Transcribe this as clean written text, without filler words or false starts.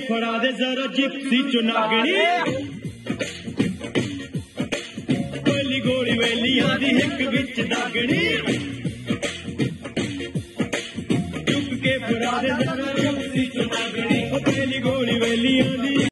फड़ा दे जरा जिप्सी चुनागनी गोली गोली वेलियां दी हिक विच दागनी चुक के फड़ा दे जरा जिप्सी चुनागनी गोली गोली वेलियां दी